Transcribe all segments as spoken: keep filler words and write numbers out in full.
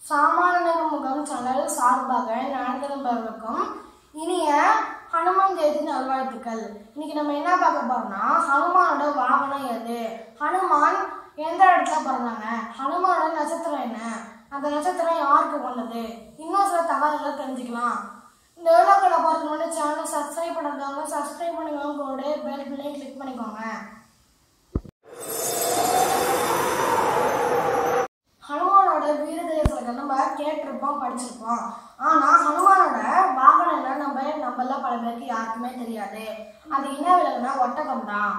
சாமானியர் முகம் சேனல் சார்பாக ஞாயிற்றுக்கிழமைக்கும் இனிய ஹனுமான் ஜெயந்தி நல்வாழ்த்துக்கள். இன்னைக்கு நம்ம என்ன பார்க்க போறோம்னா, ஹனுமானோட வாகனம் எது, ஹனுமான் எந்த இடத்துல பிறந்தாங்க, ஹனுமானோட நட்சத்திரம் என்ன, அந்த நட்சத்திரம் யாருக்கு கொண்டது, இன்னும் சில தகவல்களை தெரிஞ்சுக்கலாம். இந்த வீடியோக்களை பார்க்க முன்னாடி சேனலை சப்ஸ்கிரைப் பண்ணிருக்காங்க, சப்ஸ்கிரைப் பண்ணிக்கோங்க, கூட பெல் பில்லையும் கிளிக் பண்ணிக்கோங்க. ஹனுமானோட வீரதேசங்கள் நம்ம கேட்டிருப்போம், படிச்சிருப்போம். ஆனா ஹனுமானோட வாகனம் என்ன நம்ம நம்மள பல பேருக்கு யாருக்குமே தெரியாது. அது என்ன விலங்குனா ஒட்டகம் தான்.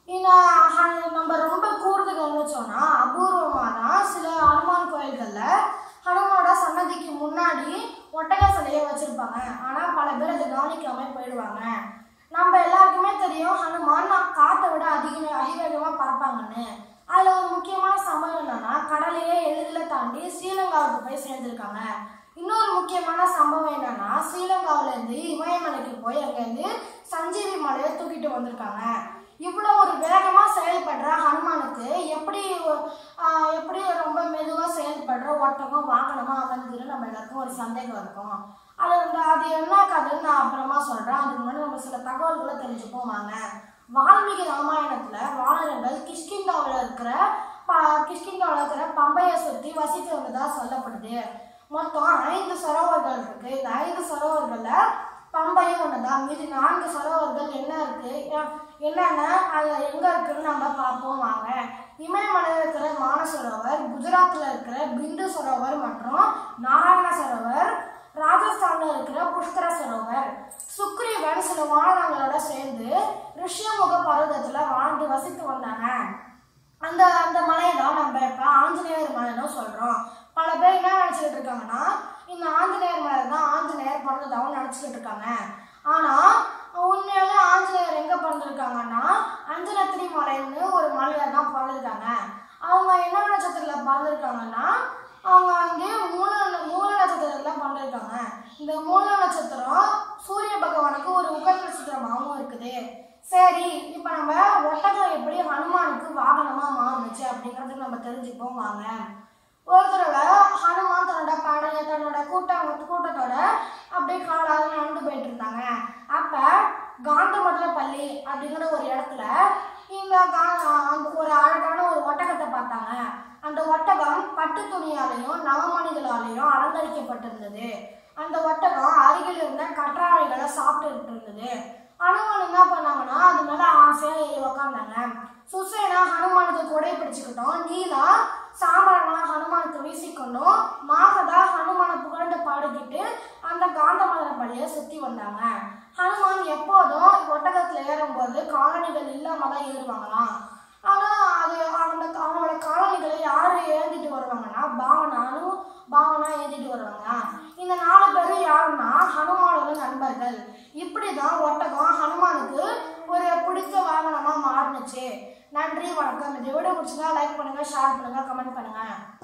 நம்ம ரொம்ப கூடுதல் கவனிச்சோம்னா அபூர்வமான சில ஹனுமான் கோயில்கள்ல ஹனுமானோட சன்னதிக்கு முன்னாடி ஒட்டக சிலையை வச்சிருப்பாங்க. ஆனா பல பேர் அதை கவனிக்காம போயிடுவாங்க. நம்ம எல்லாருக்குமே தெரியும் ஹனுமான் காத்தை விட அதிக அதிவேகமா பறப்பாங்கன்னு. அதுல ஒரு முக்கியமான சம்பவம் என்னன்னா, கடலையே எளிதில் தாண்டி ஸ்ரீலங்காவுக்கு போய் சேர்ந்திருக்காங்க. இன்னொரு முக்கியமான சம்பவம் என்னன்னா, ஸ்ரீலங்காவில இருந்து இமயமலைக்கு போய் அங்கேருந்து சஞ்சீவி மலையை தூக்கிட்டு வந்திருக்காங்க. இவ்வளோ ஒரு வேகமா செயல்படுற ஹனுமானுக்கு எப்படி எப்படி ரொம்ப மெதுவாக செயல்படுற ஒட்டகம் வாகனமா அமைந்ததுன்னு நம்ம எல்லாருக்கும் ஒரு சந்தேகம் இருக்கும். அது வந்து அது என்ன கதைன்னு நான் அப்புறமா சொல்றேன். அதுக்கு முன்னாடி நம்ம சில தகவல்களை தெரிஞ்சுப்போம் வாங்க. வால்மீகி ராமாயணத்துல வானரங்கள் கிஷ்கிந்தாவில் இருக்கிற கிஷ்கிந்தாவில் இருக்கிற பம்பையை சுற்றி வசித்து வந்ததா சொல்லப்படுது. மொத்தம் ஐந்து சரோவர்கள் இருக்கு. இந்த ஐந்து சரோவர்கள்ல பம்பையும் ஒண்ணுதான். மீதி நான்கு சரோவர்கள் என்ன இருக்கு, என்னென்ன அது எங்க இருக்குன்னு நம்ம பார்ப்போம் வாங்க. இமயமலையில் இருக்கிற மானசரோவர், குஜராத்ல இருக்கிற பிந்து சரோவர் மற்றும் நாராயண சரோவர், ராஜஸ்தான்ல இருக்கிற புஷ்கர சரோவர். சுக்ரீவன் சில வானரங்களோட சேர்ந்து ரிஷியமுக பர்வதத்துல வாழ்ந்து வசித்து வந்தாங்க. அந்த அந்த மலையை தான் நம்ம இப்ப ஆஞ்சநேயர் மலைன்னு சொல்றோம். பல பேர் என்ன நினைச்சுக்கிட்டு இருக்காங்கன்னா, இந்த ஆஞ்சநேயர் மலை தான் ஆஞ்சநேயர் பிறந்ததாகவும் நினைச்சுக்கிட்டு இருக்காங்க. ஆனா உண்மையாலே ஆஞ்சநேயர் எங்க பிறந்திருக்காங்கன்னா, அஞ்சனத்திரி மலைன்னு ஒரு மலையில தான் பிறந்திருக்காங்க. அவங்க என்ன நட்சத்திரத்துல பிறந்திருக்காங்கன்னா, அவங்க வந்து மூல மூல நட்சத்திரத்துல பிறந்திருக்காங்க. இந்த மூல நட்சத்திரம் சூரிய பகவானுக்கு ஒரு உகந்த நட்சத்திரமாகவும் இருக்குது. சரி, இப்ப நம்ம ஒட்டகம் எப்படி ஹனுமானுக்கு வாகனமா மாறுச்சு அப்படிங்கறதுக்கு நம்ம தெரிஞ்சுப்போம் வாங்க. ஒரு தடவை ஹனுமான் தன்னோட படைய தன்னோட கூட்டம் கூட்டத்தோட அப்படியே காலாக நடந்து போயிட்டு இருந்தாங்க. அப்ப காந்தமடலப்பள்ளி அப்படிங்கிற ஒரு இடத்துல இந்த ஒரு அழகான ஒரு ஒட்டகத்தை பார்த்தாங்க. அந்த ஒட்டகம் பட்டு துணியாலையும் நவமணிகளாலையும் அலங்கரிக்கப்பட்டிருந்தது. அந்த ஒட்டகம் அருகில் இருந்த கற்றாழைகளை சாப்பிட்டு இருந்தது. ஹனுமான் என்ன பண்ணாங்கன்னா, அது மேல ஆசையா ஏறி உக்காந்தாங்க. சுசேனா ஹனுமானுக்கு கொடை பிடிச்சுக்கிட்டோம், நீலா சாம்பரங்களா ஹனுமானுக்கு வீசிக்கொண்டும், மாகதா ஹனுமான புகழ்ந்து பாடிக்கிட்டு அந்த காந்தமலர்படியை சுத்தி வந்தாங்க. ஹனுமான் எப்போதும் ஒட்டகத்துல ஏறும்போது காலணிகள் இல்லாம தான் ஏறுவாங்களாம். ஆனா அது அந்த அவனோட காலணிகளை யாரு ஏந்திட்டு வருவாங்கன்னா, பாவனானும் பாவனா ஏந்திட்டு வருவாங்க. இந்த நாலு பேரும் யாருன்னா ஹனுமானோட நண்பர்கள். இப்படிதான் ஒட்டகம் ஹனுமானுக்கு ஒரு பிடிச்ச வாகனமா மாறுனுச்சு. நன்றி, வணக்கம். இந்த வீடியோ பிடிச்சதா லைக் பண்ணுங்க, ஷேர் பண்ணுங்க, கமெண்ட் பண்ணுங்க.